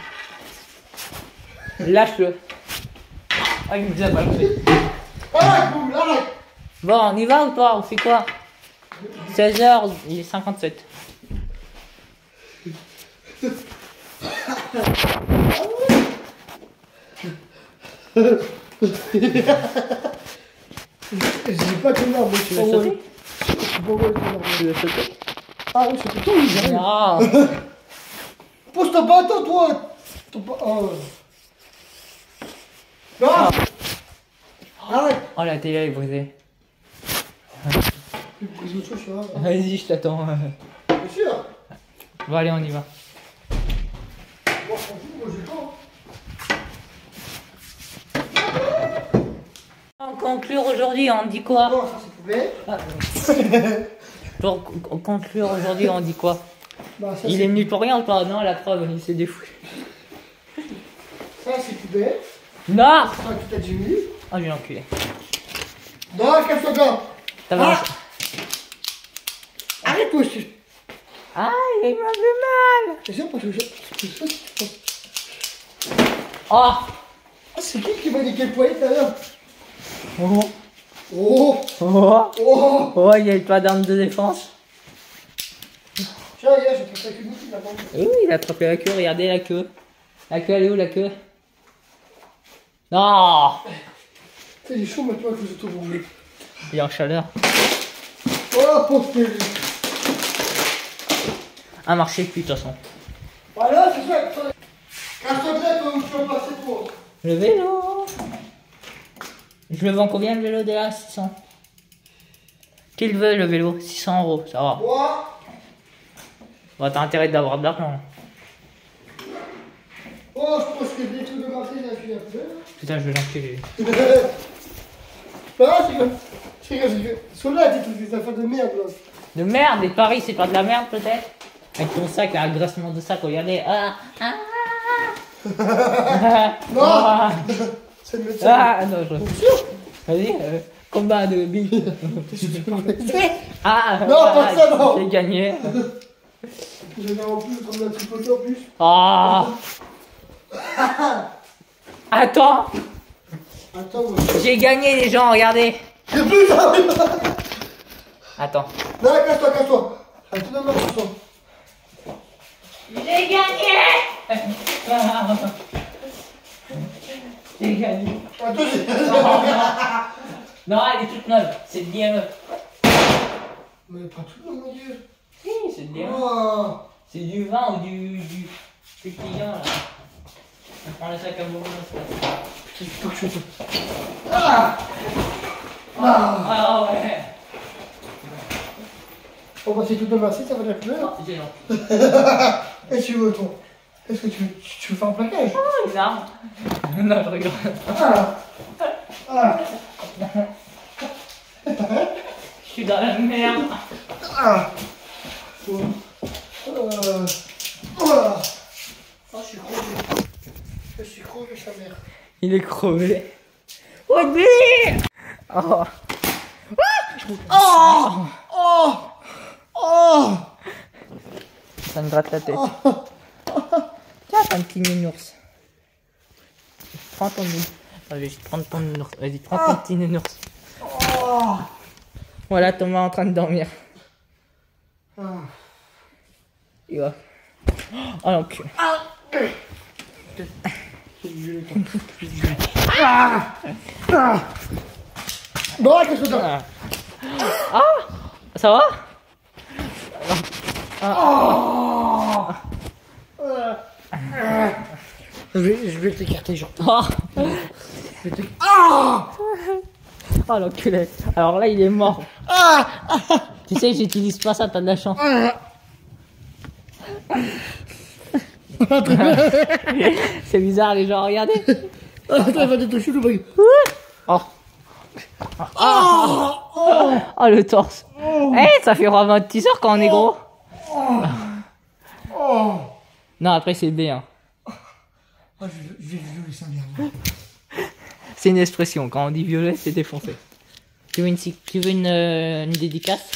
Lâche-le. Ah, il nous a balancé. Arrête, boum, arrête. Bon, on y va ou toi? On fait quoi? 16h, il est 57. J'ai pas ton arbre, Tu veux sauter? Tu veux sauter? Ah oui, c'est plutôt oui, j'arrive. Non. Pose ton bâton, toi. Oh. Non. Arrête. Oh, la télé est brisée. Tu brises autre chose, ça va. Vas-y, je t'attends. Bien sûr. Bon, allez, on y va. Moi, franchement, moi, j'ai pas. Pour conclure aujourd'hui, on dit quoi? Non, ça c'est poubelle. Pour conclure aujourd'hui, on dit quoi? Bah, ça, Il c'est- est venu pour rien ou pas? Non, la preuve, il s'est défoulé. Ça c'est poubelle. Non! Ça, tu t'as Jimmy. Oh, j'ai l'enculé. Non, casse-toi dedans. T'as Ah. mangé. Arrête-toi, je suis. Ah, il m'a fait mal! C'est sûr, parce que Oh! Ah, c'est qui m'a niqué le poignet tout à l'heure? Oh! Oh. Oh! Oh. Oh, il n'y a pas d'arme de défense. Tiens, regarde, j'ai pris ça qu'une boutique là-bas. Oui, il a attrapé la queue, regardez la queue. La queue, elle est où la queue? Non! Il est chaud maintenant que je te vois. Il est en chaleur. Oh, pauvre Péri. Un marché de toute façon. Voilà, c'est ça. Casse-toi bien, toi, où tu vas passer toi. Le vélo! Je le vends combien le vélo déjà? 600. Qui le veut le vélo? 600 €, ça va. Moi. Bon, t'as intérêt d'avoir de l'argent. Oh, je pense que des trucs de Marseille, j'ai fini un peu. Putain, je vais l'enculer. Ah, c'est comme. C'est comme. Ceux-là, t'es toutes des affaires de merde là. De merde, et Paris, c'est pas de la merde peut-être? Avec ton sac, l'agressement de sac, regardez. Ah! Ah! Non. Ah! C'est le médecin. Ah, non, je... Bien sûr. Vas-y, combat de billes. Ah! Non, pas ça, non. J'ai gagné. J'en ai en plus, comme la tripoter en plus. Ah! Attends! Attends, moi. J'ai gagné les gens, regardez! J'ai plus ça. Attends. Non, casse-toi, casse-toi. Attends, donne-moi tout ça. J'ai gagné! J'ai gagné. Attends, j'ai. Non, elle est toute neuve, c'est de l'IME. Mais pas tout le monde, mon Dieu. Si, c'est bien. Oh. C'est du vin ou du pétillant là. On prend le sac à bourreau dans ce cas. Putain, j'ai peur que je fasse ça. Ah ouais. On va essayer tout de masser, ça va bien plus. Non, c'est gênant. Et tu veux, toi? Est-ce que tu veux faire un plaquage? Oh, une arme. Non, je rigole. Je suis dans la merde. Oh, je suis crevé. Je suis crevé, sa mère. Il est crevé. Oh, mais oh. Ça me gratte la tête. Tiens, t'as un petit nounours. Prends ton nounours. Je vais juste prendre ton nounours. Vas-y, prends ton petit nounours. Voilà, Thomas est en train de dormir. Il va. Oh l'enculé. Bon, qu'est-ce que t'as? Ah, ça va? Je vais t'écarter, genre. Oh, oh l'enculé. Alors là, il est mort. Tu sais, j'utilise pas ça, t'as de la chance. C'est bizarre, les gens, regardez. Attends, va te toucher le bail. Oh. Oh, le torse. Eh, ça fait vraiment un petit sort quand on est gros. Non, après c'est bien. Je vais violer ça bien. C'est une expression. Quand on dit violet, c'est défoncé. Tu veux une dédicace?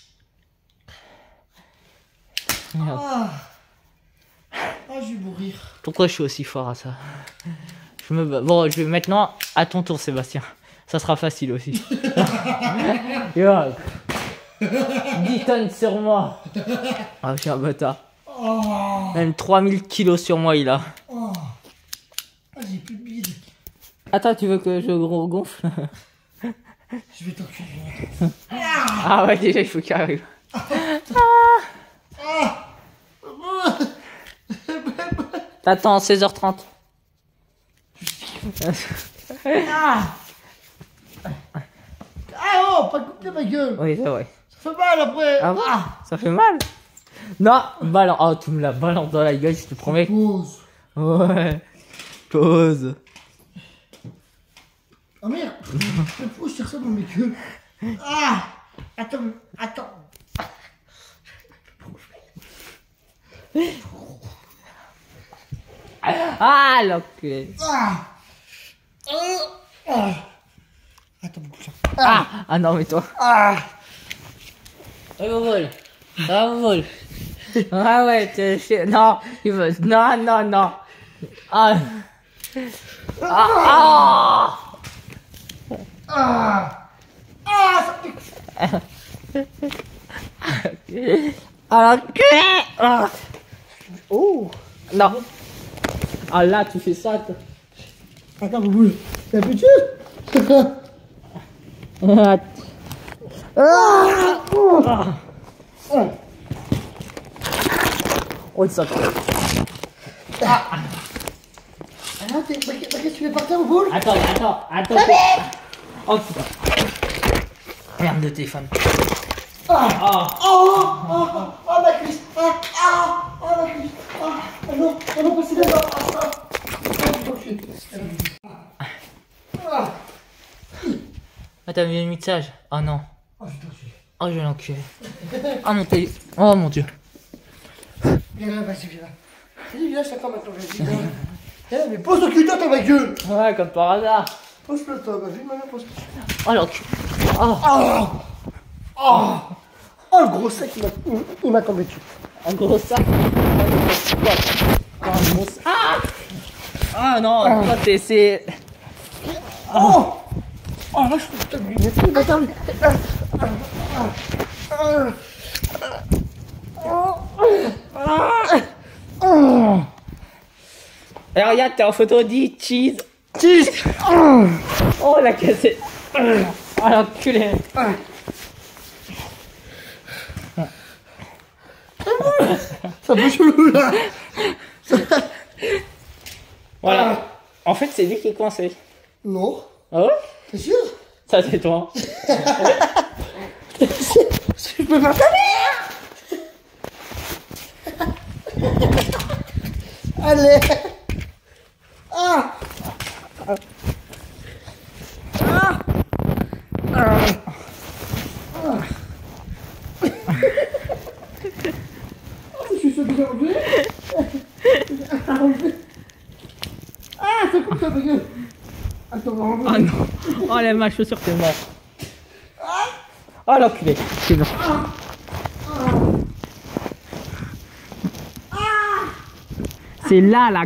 Merde. Je vais mourir. Pourquoi je suis aussi fort à ça? Bon, je vais maintenant à ton tour, Sébastien. Ça sera facile aussi. Regarde. 10 tonnes sur moi. Ah, je suis un bâtard. Même 3000 kilos sur moi, il a. J'ai plus de bide. Attends, tu veux que je gonfle? Je vais t'enculer. Ah ouais, déjà, il faut qu'il arrive. T'attends 16h30. Oh, pas couper ma gueule. Oui, c'est vrai. Ça fait mal après. Ah bon? Ça fait mal? Non, balance. Oh, tu me la balances dans la gueule, je te promets. Pause. Ouais. Pause. Ah merde. Pourquoi je tire ça dans mes gueules? Attends. Ah, l'enculé. Attends, bouge ça. Ah non, mais toi. Oh, vol. Ah, vol. Ah ouais, non, il veut. Non. Ah. Ça pique. Ah, l'enculé. Oh. Non. Ah là, tu fais ça, toi. Attends, boule. T'as plus de Oh, ça. Qu'est-ce que tu fais par terre au boule? Attends. Oh putain. Merde de téléphone. Ma cuisse. Ma cuisse. Non, pas si d'accord. Ah, t'as vu le message? Oh non. Je vais t'enculer. Oh, je vais l'enculer. Oh mon téléphone. Oh mon dieu. Viens là, vas-y, viens là. Vas-y, viens, je t'attends maintenant, vas-y. Viens, mais pose ton cul, toi, ma gueule. Ouais, comme par hasard. Pose-le, toi, vas-y, maintenant, pose-le. Oh l'enculé. Oh, le gros sac, il m'a tombé dessus. Un gros sac. Ah non, toi c'est... Là, je peux te lui. Attends, Et regarde, t'es en photo, dit cheese. Oh, la cassette. Oh, l'enculé. C'est un peu chelou là. Voilà. En fait, c'est lui qui est coincé. Non. Ah ouais? T'es sûr? Ça, c'est toi. Je peux pas faire. Allez. Ah. Ah. Ah. Je suis sûr que j'ai enlevé. Ah, ça coupe ça, ta gueule. Attends, on va enlever. Oh non. Oh, lève ma chaussure, t'es mort. Oh, l'enculé. C'est bon. C'est là, la...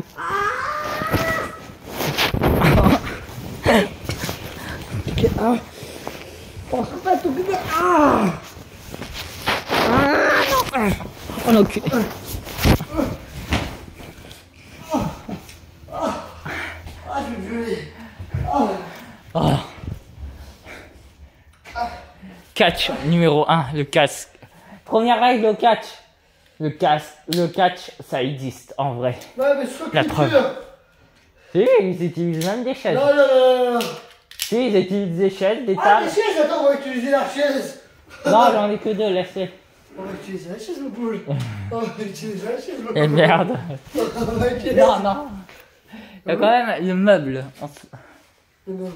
Ok, ah. Oh, c'est pas tout bien. Ah. Ah, non. Oh, l'enculé. Ah, je vais violer. Oh. Catch numéro 1, le casque. Première règle au catch. Le catch, ça existe en vrai. Ouais, mais je crois que La t'es preuve. sûr. Si, ils utilisent même des chaises. Non, non, non, non. Si, ils utilisent des chaises, des Ah, tables. les chaises, attends, on va utiliser la chaise. Non, j'en ai que deux, laissez. On va utiliser la chaise, le boule. On va utiliser la chaise, le boule. Et merde. On va utiliser Non, non. Il y a quand même le meuble. Non.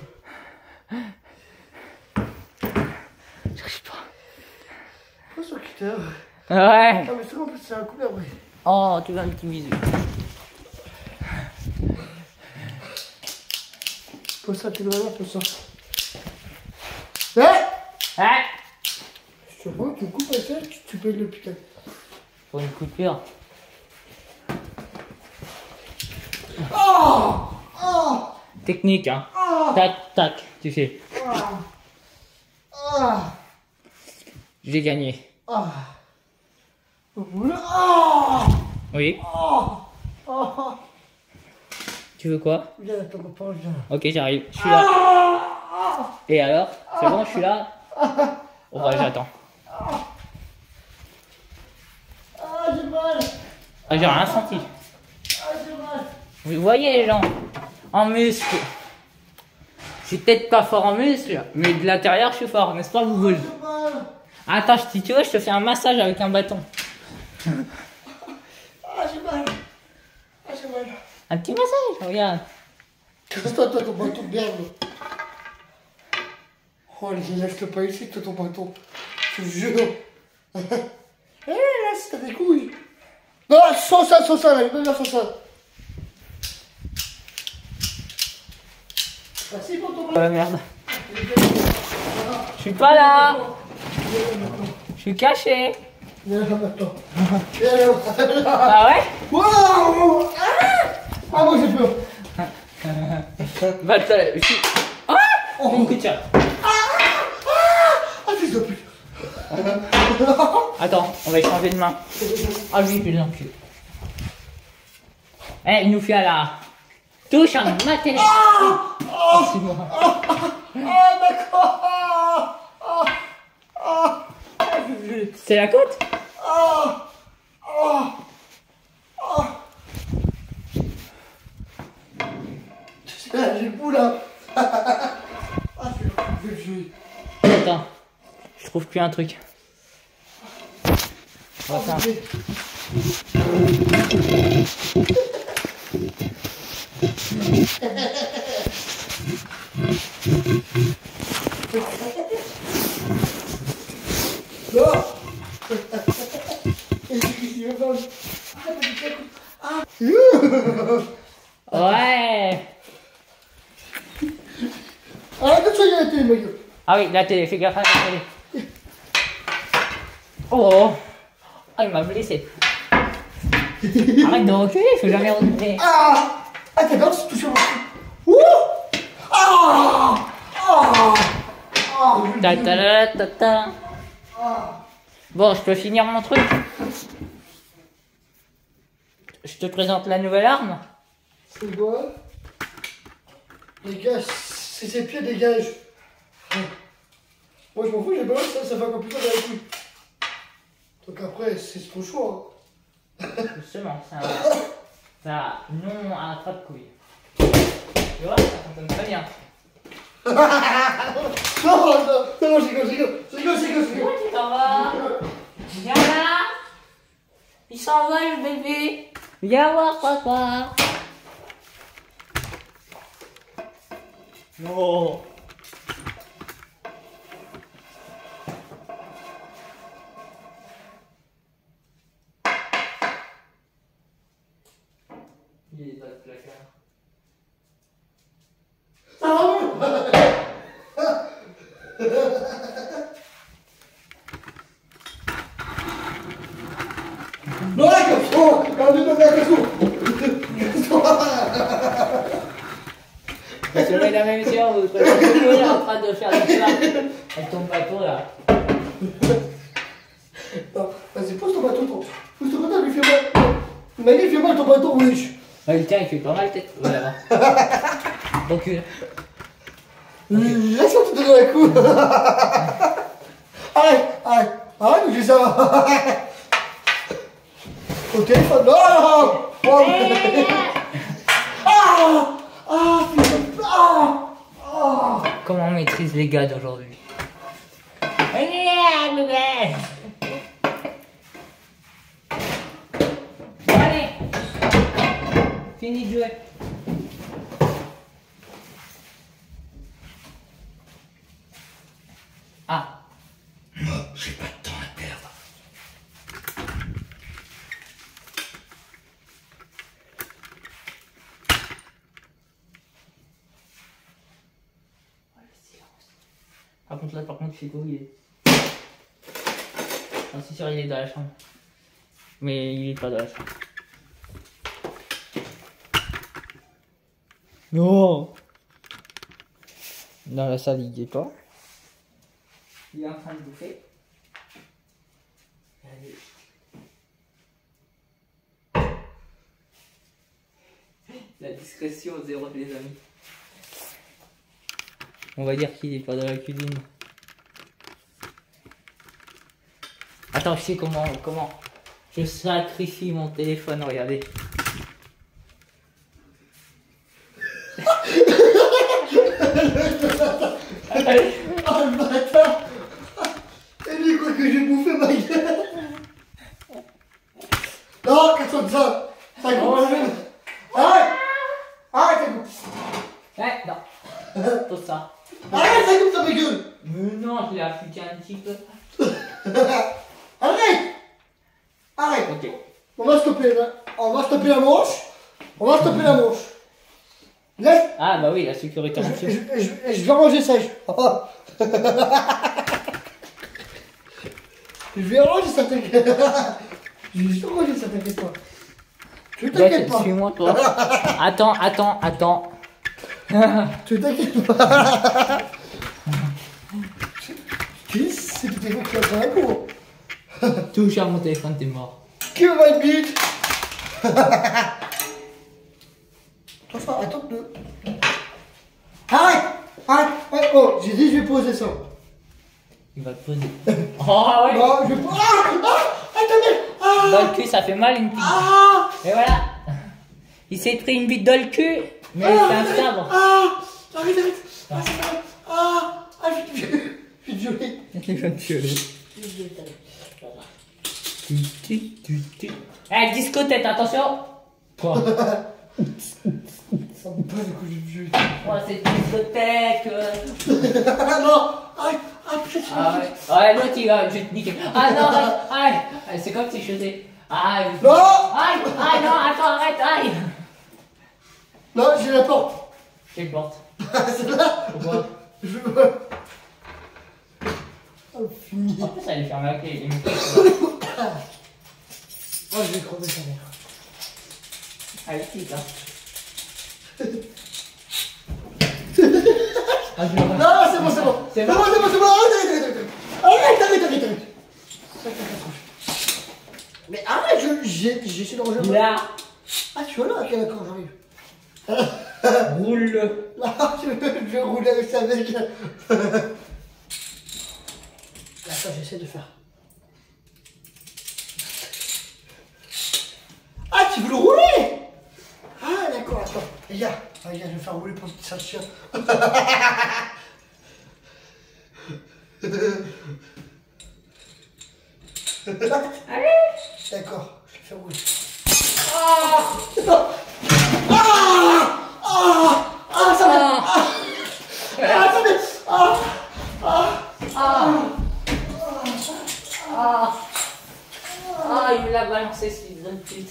J'arrive pas. Pourquoi sur Twitter? Ouais. Ah, mais c'est en plus, c'est un coup d'après. Oh, tu veux un petit bisou. Pose ça, t'es loin, pose ça. Eh! Ouais. Je te vois, tu me coupes la chaise, tu payes le putain. Pour une coupure. Oh! Oh! Technique, hein. Oh! Tac, tac, tu sais. Ah! J'ai gagné. Ah! Ah! Oui. Oh! Oh! Tu veux quoi? Viens, attends, papa, viens. Ok, j'arrive. Je suis là. Et alors? C'est bon, je suis là? Oh, bah, j'attends. Ah, j'ai mal! Ah, j'ai rien senti. Ah, j'ai mal! Vous voyez les gens? En muscle. Je suis peut-être pas fort en muscle, mais de l'intérieur, je suis fort, n'est-ce pas, Google? J'ai mal! Attends, si tu veux, je te fais un massage avec un bâton. Ah, j'ai mal! Ah, j'ai mal! Un petit massage, regarde. Toi, ton bâton de merde! Oh, laisse-le pas ici, toi, ton bâton! Je te jure! Eh, là, c'est t'as des couilles! Non, sans ça, là, il veut bien sans ça! Merci pour ton Oh la merde. Je suis pas là. Je suis caché. Viens là maintenant. Viens là. Ah ouais? Wow! Ah, moi j'ai peur. Bah, je suis... Ah! Une couture. Ah, fils de pute. Attends, on va échanger de main. Ah oui, putain, putain. Eh, il nous fait à la... Touche un matin. Oh, c'est moi. Ah, d'accord. C'est la côte? J'ai le bout là. Ah, je vais le jouer. Attends, je trouve plus un truc. On va faire un- Non. Ouais. Arrête de soigner la télé, ma gueule. Ah oui, la télé, fais gaffe à la télé. Oh. Ah, il m'a blessé. Arrête de reculer, il faut jamais reculer. Ah, t'adores se toucher au cul. Ouh. Ah. Ta ta ta ta ta. Bon, je peux finir mon truc. Je te présente la nouvelle arme. C'est quoi? Dégage, c'est ses pieds, dégage. Moi je m'en fous, j'ai pas mal, ça fait encore plus mal à la couille. Donc après, c'est ton choix. Justement, ça non attrape-couille. Tu vois, ça fonctionne très bien. Non, je rigole. Pourquoi tu t'en vas? Viens là. Il s'en va le bébé. Viens voir papa. Non. Il est dans le placard. Non, là, casse-toi! C'est vrai la même chose, elle est en train de faire du plat. Elle tombe pas trop là. Non, vas-y, pose ton bâton, toi. Pose ton bâton, lui fait mal. Manu, fais mal ton bâton, wesh. Ah, le tien il fait pas mal tête. Voilà. Recule. Laisse-moi te donner un coup. Arrête, mais ça. Au téléphone, non. Oh, Comment on maîtrise les gars d'aujourd'hui? Allez, fini de jouer. Ah. j'ai pas de temps à perdre. Par contre, Figo, il est. J'en suis sûr, il est dans la chambre. Mais il est pas dans la chambre. Non! Dans la salle, il est pas. Il est en train de bouffer. Allez. La discrétion zéro, les amis. On va dire qu'il est pas dans la cuisine. Attends, je sais comment je sacrifie mon téléphone, regardez. Oh le bâtard. Et lui quoi que j'ai bouffé ma gueule. Non, qu'est-ce que ça? Ça coupe. Arrête, ça coupe. Ouais, non. Tout ça. Arrête, ça coupe ta gueule. Mais non, je l'ai affûté un petit peu. Arrête. Ok. On va stopper la manche. Laisse. Ah bah oui, la sécurité en dessous. Je vais ranger ça. Je vais ranger ça, t'inquiète. Je vais ranger ça, t'inquiète pas. Tu t'inquiètes pas. Suis-moi toi. Attends. Tu t'inquiètes pas. Qu'est-ce que c'est que tu as fait un coup? Touche à mon téléphone, t'es mort. Que va être bite. Attends. Arrête. Oh, j'ai dit je vais poser ça. Il va te poser. Oh ouais. Non, je vais pas. Attendez. Dans le cul, ça fait mal une petite. Et voilà. Il s'est pris une bite dans le cul, mais c'est un sabre. Arrête. Je suis violé. Il va te violer. Eh, discothèque, attention. Quoi? Ça me passe que j'ai violé. Oh, c'est discothèque. Non, arrête. Ah ouais. Ouais, l'autre il va, je vais te niquer. Ah non, aïe. C'est comme si je faisais. Aïe. Non. Aïe, non, attends, arrête, aïe. Non, j'ai la porte. Quelle porte? C'est là. Pourquoi? Je veux. Oh, fini. En plus, elle est fermée à clé. Oh, je vais crever sa mère. Allez, vite, hein. Non, c'est bon. C'est bon. Arrête. Mais arrête, j'essaie de ranger. Là. Ah, tu vois là, ok, d'accord, j'arrive. Roule-le. Là, je vais rouler avec ça avec. Attends, j'essaie de faire. tu veux le rouler? Ah, d'accord, attends. Regarde, je vais faire rouler pour que ça chien. Allez. D'accord, je le fais rouler. Ça va. Attendez. Il me l'a balancé, ce fils de pute.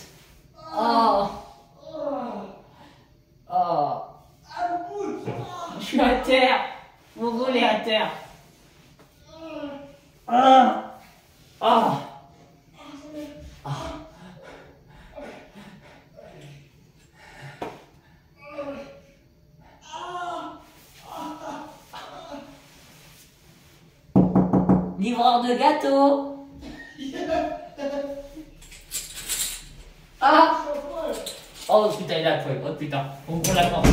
Je suis à terre. Mon goal est à terre. Livreur de gâteaux. Oh putain, il a la poêle. Oh putain, on prend la porte.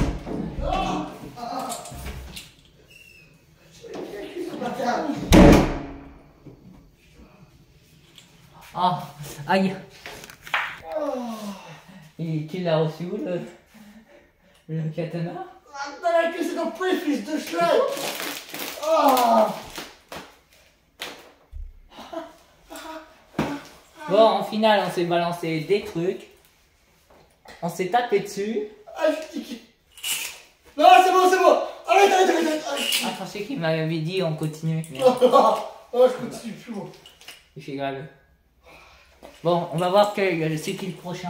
Aïe. Et tu l'as reçu où le katana? Dans la cuisine en plus, fils de chien. Bon, en finale, on s'est balancé des trucs. On s'est tapé dessus. Je dis non, c'est bon. Arrête. Je pensais qu'il m'avait dit on continue. Mais... je continue plus bon. Je suis grave. Bon, on va voir c'est qui le prochain.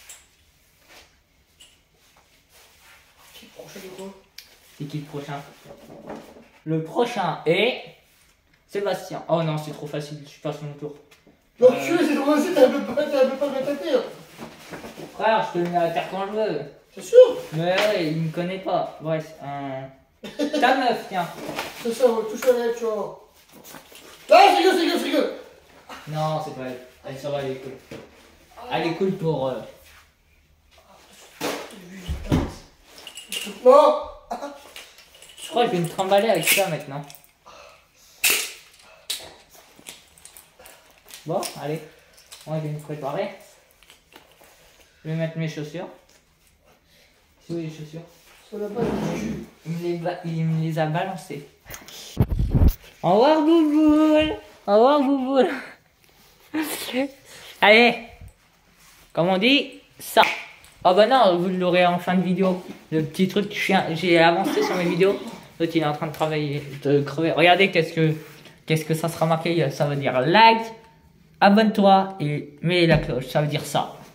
C'est qui le prochain? Le prochain est Sébastien. Oh non, c'est trop facile, je passe mon tour. Non, c'est trop facile, t'as même pas m'attaquer. Frère, je te le mets à terre quand je veux. C'est sûr? Mais ouais, il me connaît pas. Bref, ta meuf, tiens. C'est ça, ouais, touche à elle, tu vois. Là, c'est rigole. Non, c'est pas elle. Elle, ça va, elle est cool. Elle est cool pour... Non. Je crois que je vais me trimballer avec ça maintenant. Bon, allez. Moi, je vais me préparer. Je vais mettre mes chaussures. C'est où les chaussures? Sur la base du cul. Il me les a balancées. Au revoir, Bouboule. Au revoir, Bouboule. Allez. Comme on dit, ça. Oh bah non, vous l'aurez en fin de vidéo. Le petit truc, j'ai avancé sur mes vidéos. L'autre, il est en train de travailler, de crever. Regardez qu'est-ce que ça sera marqué. Ça veut dire like, abonne-toi et mets la cloche. Ça veut dire ça.